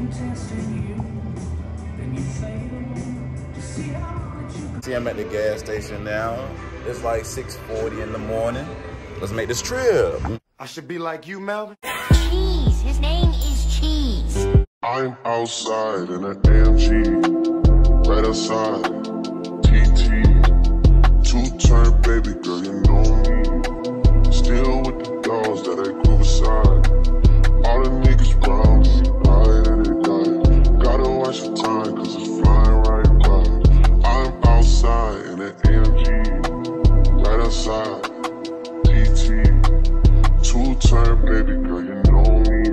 See, I'm at the gas station now. It's like 6:40 in the morning. Let's make this trip. I should be like you, Melvin. Cheese. His name is Cheese. I'm outside in an AMG, right outside, TT, two-turn baby girl, you know me. Still with the dogs that I grew beside. All the niggas around me, die and they die. Gotta watch the time, cause it's flying right by. I'm outside in an AMG, right outside, TT, two-turn baby girl, you know me.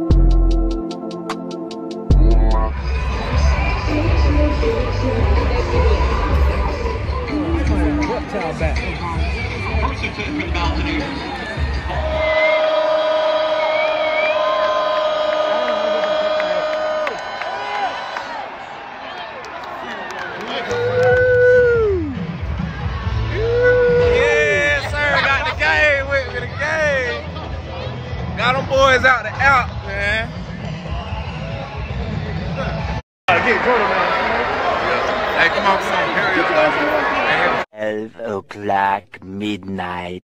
Back. Yes, sir. Got the game with me, the game. Got them boys out the out, man. Hey, come on, hurry up. 12 o'clock midnight.